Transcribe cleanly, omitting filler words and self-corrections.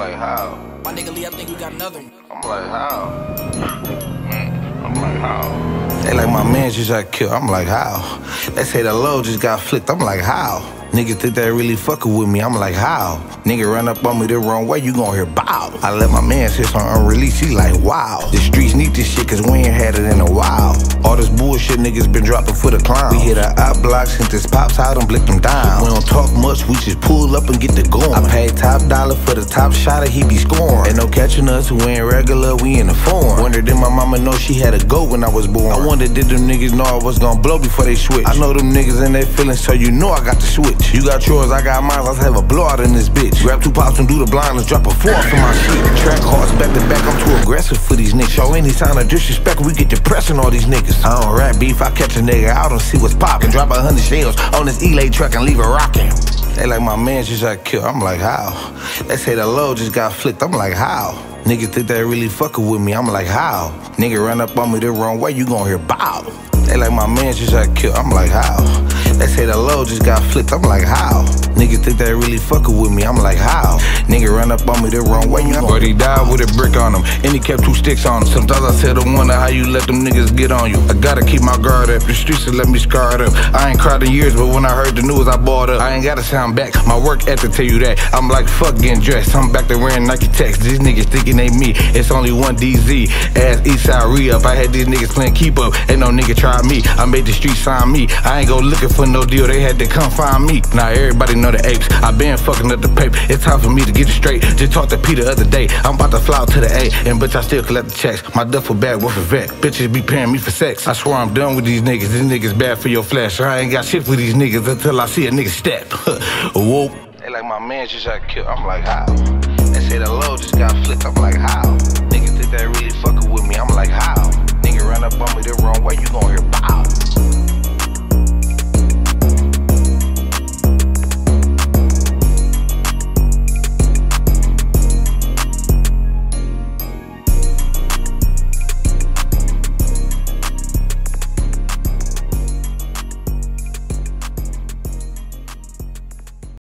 like, how? My nigga Lee, I think we got another one. I'm like, how? I'm like, how? They like my man just got killed. I'm like, how? They say the load just got flicked. I'm like, how? Niggas think they really fucking with me. I'm like, how? Nigga run up on me the wrong way, you gon' hear bow. I let my man hit on unreleased, he like, wow. The streets need this shit cause we ain't had it in a while. All this bullshit niggas been dropping for the clown. We hit a op block, sent this pops out and blicked them down. We don't talk much, we just pull up and get the going. I paid top dollar for the top shotter, he be scoring. Ain't no catching us, we ain't regular, we in the form. Wondered did my mama know she had a goat when I was born. I wondered did them niggas know I was gon' blow before they switch. I know them niggas in their feelings, so you know I got the switch. You got yours, I got mine, let's have a blowout in this bitch. Grab two pops and do the blind, let's drop a four off in my shit. Track hearts back to back, I'm too aggressive for these niggas. Show any sign of disrespect, we get depressing all these niggas. I don't rap beef, I catch a nigga out and see what's poppin'. Drop 100 shells on this E-Lay truck and leave it rockin'. They like my man just got killed, I'm like, how? They say the load just got flicked, I'm like, how? Niggas think they really fucking with me, I'm like, how? Nigga run up on me the wrong way, you gon' hear bow. They like my man just got killed, I'm like, how? They say the load just got flicked, I'm like, how? Niggas think they really fucking with me, I'm like, how? Nigga run up on me the wrong way, you gon' But he died with a brick on him, and he kept 2 sticks on him. Sometimes I sit and wonder how you let them niggas get on you. I gotta keep my guard up, the streets have let me scar it up. I ain't cried in years, but when I heard the news, I bought up. I ain't gotta sound back, my work ethic tell you that. I'm like, fuck getting dressed, I'm back to wearing Nike Techs. These niggas thinking they me, it's only one DZ. Ass Eastside re-up, I had these niggas playing keep up. Ain't no nigga try me, I made the streets sign me. I ain't go looking for no deal, they had to come find me. Now everybody know the apes, I been fucking up the paper. It's time for me to get it straight. Just talked to P the other day, I'm about to fly out to the A, and bitch I still collect the checks. My duffel bag worth a vet, bitches be paying me for sex. I swear I'm done with these niggas, these niggas bad for your flesh. I ain't got shit for these niggas until I see a nigga step. Whoop. They like my man just got killed, I'm like, how? They say the load just got flicked, I'm like, how?